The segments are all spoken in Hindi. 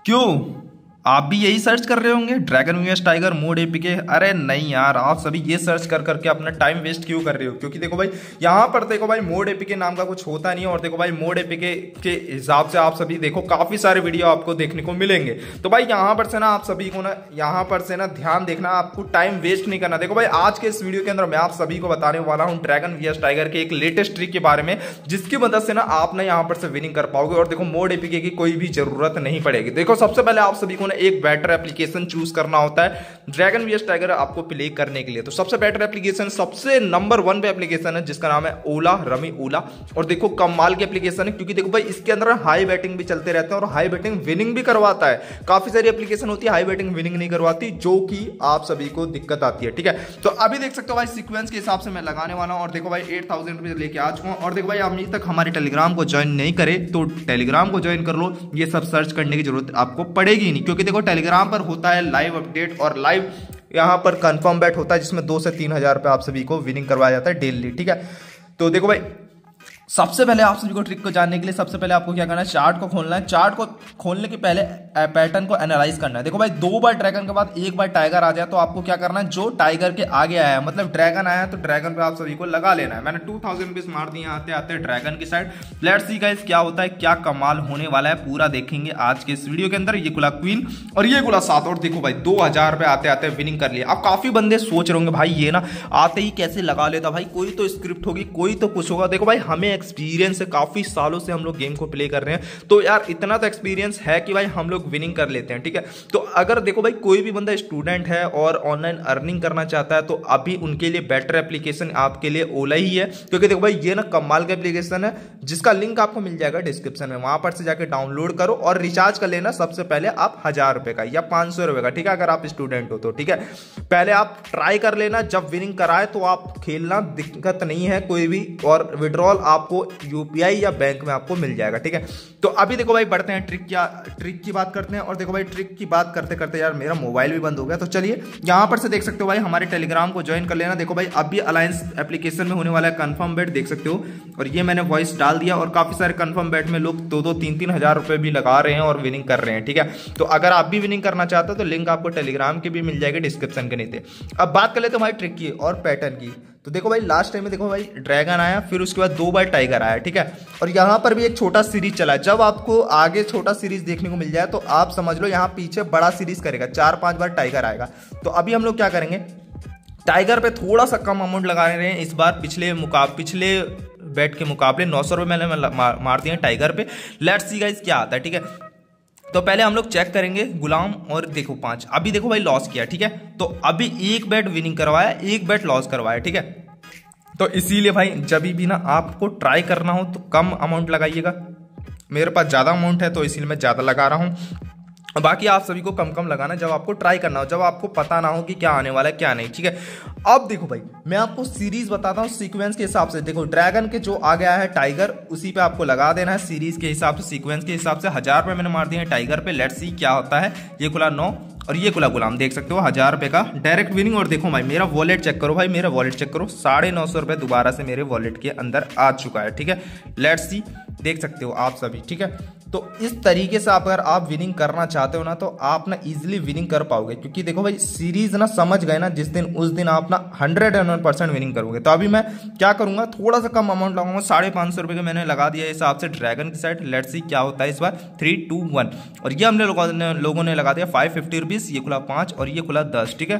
क्यों? आप भी यही सर्च कर रहे होंगे, Dragon VS Tiger mod APK. अरे नहीं यार, आप सभी ये सर्च कर करके अपना टाइम वेस्ट क्यों कर रहे हो? क्योंकि देखो भाई यहाँ पर देखो भाई मोड एपीके नाम का कुछ होता नहीं है। और देखो भाई मोड एपीके के हिसाब से आप सभी देखो काफी सारे वीडियो आपको देखने को मिलेंगे। तो भाई यहाँ पर से ना आप सभी को ना यहाँ पर से ना ध्यान देखना, आपको टाइम वेस्ट नहीं करना। देखो भाई आज के इस वीडियो के अंदर मैं आप सभी को बताने वाला हूँ ड्रैगन वीएस टाइगर के एक लेटेस्ट ट्रिक के बारे में, जिसकी मदद से ना आप ना यहाँ पर से विनिंग कर पाओगे। और देखो मोड एपीके की कोई भी जरूरत नहीं पड़ेगी। देखो सबसे पहले आप सभी को ना एक बेटर एप्लीकेशन चूज करना होता है ड्रैगन वीएस टाइगर आपको प्ले करने के लिए। तो सबसे बेटर एप्लीकेशन, सबसे नंबर 1 पे एप्लीकेशन है जिसका नाम है ओला, रमी ओला। और देखो कमाल की एप्लीकेशन है, क्योंकि देखो भाई इसके अंदर हाई बैटिंग भी चलते रहते हैं और हाई बैटिंग विनिंग भी करवाता है। काफी सारी एप्लीकेशन होती है हाई बैटिंग विनिंग नहीं करवाती, जो कि आप सभी को दिक्कत आती है। ठीक है, तो अभी देख सकते हो भाई सीक्वेंस के हिसाब से मैं लगाने वाला हूं। और देखो भाई 8000 रुपये लेके आ चुका हूं। और देखो भाई अभी तक हमारे टेलीग्राम को ज्वाइन नहीं करे तो टेलीग्राम को ज्वाइन कर लो। ये सब सर्च करने की जरूरत आपको पड़ेगी नहीं, क्योंकि देखो टेलीग्राम पर होता है लाइव अपडेट और लाइव यहां पर कंफर्म बेट होता है, जिसमें 2 से 3 हजार रुपए आप सभी को विनिंग करवाया जाता है डेली। ठीक है, तो देखो भाई सबसे पहले आप सभी को ट्रिक को जानने के लिए सबसे पहले आपको क्या करना है, चार्ट को खोलना है। चार्ट को खोलने के पहले पैटर्न को एनालाइज करना है। देखो भाई 2 बार ड्रैगन के बाद 1 बार टाइगर आ जाए तो आपको क्या करना है, जो टाइगर के आगे आया है, मतलब ड्रैगन आया है तो ड्रैगन पे आप सभी को लगा लेना है। मैंने 2000 रुपीज मार दिए आते आते ड्रैगन की साइड। लेट्स सी गाइस क्या होता है, क्या कमाल होने वाला है, पूरा देखेंगे आज के इस वीडियो के अंदर। ये खुला क्वीन और ये खुला 7 और देखो भाई 2000 रुपए आते आते विनिंग कर लिया। अब काफी बंदे सोच रहे होंगे भाई ये ना आते ही कैसे लगा लेता, भाई कोई तो स्क्रिप्ट होगी, कोई तो कुछ होगा। देखो भाई हमें एक्सपीरियंस है, काफी सालों से हम लोग गेम को प्ले कर रहे हैं, तो यार इतना तो एक्सपीरियंस है कि भाई हम लोग विनिंग कर लेते हैं। ठीक है, तो अगर देखो भाई कोई भी बंदा स्टूडेंट है और ऑनलाइन अर्निंग करना चाहता है तो अभी उनके लिए बेटर एप्लीकेशन आपके लिए ओला ही है। क्योंकि देखो भाई ये ना कमाल का एप्लीकेशन है, जिसका लिंक आपको मिल जाएगा डिस्क्रिप्शन में, वहां पर से जाके डाउनलोड करो और रिचार्ज कर लेना सबसे पहले आप 1000 रुपए का या 500 रुपए का। ठीक है, अगर आप स्टूडेंट हो तो ठीक है, पहले आप ट्राई कर लेना, जब विनिंग कराए तो आप खेलना, दिक्कत नहीं है कोई भी। और विड्रॉल आपको यूपीआई या बैंक में आपको मिल जाएगा। ठीक है, तो अभी देखो भाई बढ़ते हैं ट्रिक की बात करते हैं। और देखो भाई ट्रिक की बात करते करते यार मेरा मोबाइल भी बंद हो गया, तो चलिए यहां पर से देख सकते हो भाई हमारे टेलीग्राम को ज्वाइन कर लेना। देखो भाई अभी अलायंस एप्लीकेशन में होने वाला है कंफर्म बेट, देख सकते हो। और ये मैंने वॉइस डाल दिया और काफी सारे कंफर्म बेट में लोग 2-2, 3-3 हजार रुपए भी लगा रहे हैं और विनिंग कर रहे हैं। ठीक है, तो अगर आप भी विनिंग करना चाहते हो तो लिंक आपको टेलीग्राम की भी मिल जाएगी डिस्क्रिप्शन के नीचे। अब बात कर लेते हैं हमारी ट्रिक की और पैटर्न की। तो देखो भाई लास्ट टाइम में देखो भाई ड्रैगन आया, फिर उसके बाद 2 बार टाइगर आया। ठीक है, और यहां पर भी एक छोटा सीरीज चला है। जब आपको आगे छोटा सीरीज देखने को मिल जाए तो आप समझ लो यहां पीछे बड़ा सीरीज करेगा, 4-5 बार टाइगर आएगा। तो अभी हम लोग क्या करेंगे, टाइगर पे थोड़ा सा कम अमाउंट लगा रहे हैं इस बार। पिछले बेट के मुकाबले 900 रुपए मैंने मार दिए टाइगर पे। लेट्स सी गाइस क्या आता है। ठीक है, तो पहले हम लोग चेक करेंगे गुलाम और देखो 5। अभी देखो भाई लॉस किया। ठीक है, तो अभी 1 बेट विनिंग करवाया, 1 बेट लॉस करवाया। ठीक है, तो इसीलिए भाई जब भी ना आपको ट्राई करना हो तो कम अमाउंट लगाइएगा। मेरे पास ज्यादा अमाउंट है तो इसीलिए मैं ज्यादा लगा रहा हूं। बाकी आप सभी को कम कम लगाना जब आपको ट्राई करना हो, जब आपको पता ना हो कि क्या आने वाला है क्या नहीं। ठीक है, अब देखो भाई मैं आपको सीरीज बताता हूँ सीक्वेंस के हिसाब से। देखो ड्रैगन के जो आ गया है टाइगर, उसी पे आपको लगा देना है सीरीज के हिसाब से, सीक्वेंस के हिसाब से। 1000 रुपए मैंने मार दिए हैं टाइगर पे। लेट्स सी क्या होता है। ये खुला 9 और ये खुला गुलाम, देख सकते हो 1000 रुपए का डायरेक्ट विनिंग। और देखो भाई मेरा वॉलेट चेक करो, भाई मेरा वॉलेट चेक करो, 950 रुपए दोबारा से मेरे वॉलेट के अंदर आ चुका है। ठीक है, लेट्स सी, देख सकते हो आप सभी। ठीक है, तो इस तरीके से अगर आप विनिंग करना चाहते हो ना तो आप ना इजीली विनिंग कर पाओगे। क्योंकि देखो भाई सीरीज ना समझ गए ना जिस दिन, उस दिन आप ना 101% विनिंग करोगे। तो अभी मैं क्या करूंगा, थोड़ा सा कम अमाउंट लगाऊंगा, 550 रुपए का मैंने लगा दिया हिसाब से ड्रैगन की साइड। लेट्स सी क्या होता है इस बार। 3, 2, 1 और ये हमने लोगों ने लगा दिया 550 रुपीज। ये खुला 5 और ये खुला 10। ठीक है,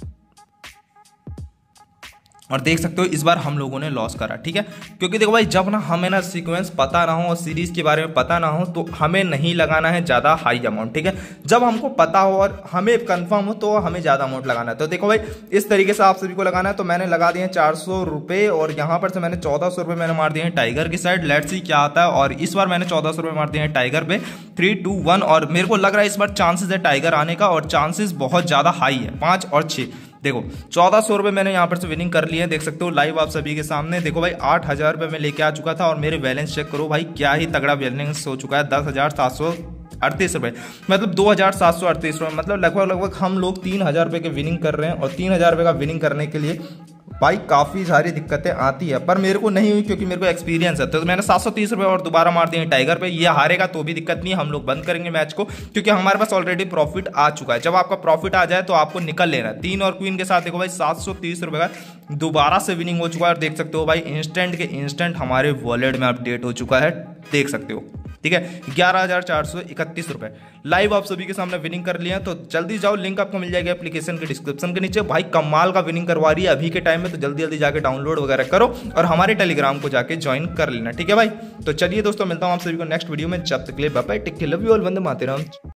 और देख सकते हो इस बार हम लोगों ने लॉस करा। ठीक है, क्योंकि देखो भाई जब ना हमें ना सीक्वेंस पता ना हो और सीरीज के बारे में पता ना हो तो हमें नहीं लगाना है ज्यादा हाई अमाउंट। ठीक है, जब हमको पता हो और हमें कंफर्म हो तो हमें ज्यादा अमाउंट लगाना है। तो देखो भाई इस तरीके से आप सभी को लगाना है। तो मैंने लगा दिए 400 रुपए और यहाँ पर से मैंने 1400 रुपए मैंने मार दिए हैं टाइगर की साइड। लेट्स सी क्या आता है। और इस बार मैंने 1400 रुपए मार दिए हैं टाइगर पे। 3, 2, 1 और मेरे को लग रहा है इस बार चांसेस है टाइगर आने का, और चांसेस बहुत ज्यादा हाई है, 5 और 6। देखो 1400 रुपए मैंने यहाँ पर से विनिंग कर लिए हैं, देख सकते हो लाइव आप सभी के सामने। देखो भाई 8000 रुपए मैं लेके आ चुका था और मेरे बैलेंस चेक करो भाई, क्या ही तगड़ा बैलेंस हो चुका है। 10,738 रुपए, मतलब 2,738 रुपए, मतलब लगभग हम लोग 3000 रुपए के विनिंग कर रहे हैं। और 3000 रुपए का विनिंग करने के लिए भाई काफ़ी सारी दिक्कतें आती है, पर मेरे को नहीं हुई क्योंकि मेरे को एक्सपीरियंस है। तो मैंने 730 रुपये और दोबारा मार दिए टाइगर पे। ये हारेगा तो भी दिक्कत नहीं है, हम लोग बंद करेंगे मैच को क्योंकि हमारे पास ऑलरेडी प्रॉफिट आ चुका है। जब आपका प्रॉफिट आ जाए तो आपको निकल लेना है। 3 और क्वीन के साथ देखो भाई 730 रुपये का दोबारा से विनिंग हो चुका है। और देख सकते हो भाई इंस्टेंट के इंस्टेंट हमारे वॉलेट में अपडेट हो चुका है, देख सकते हो। ठीक है, 11,431 रुपये लाइव आप सभी के सामने विनिंग कर लिया। तो जल्दी जाओ, लिंक आपको मिल जाएगा एप्लीकेशन के डिस्क्रिप्शन के नीचे। भाई कमाल का विनिंग करवा रही है अभी के टाइम में, तो जल्दी जल्दी जाके डाउनलोड वगैरह करो और हमारे टेलीग्राम को जाके ज्वाइन कर लेना। ठीक है भाई, तो चलिए दोस्तों मिलता हूँ आप सभी को नेक्स्ट वीडियो में। जब तक के लिए bye bye, take care, love you all, वंदे मातरम।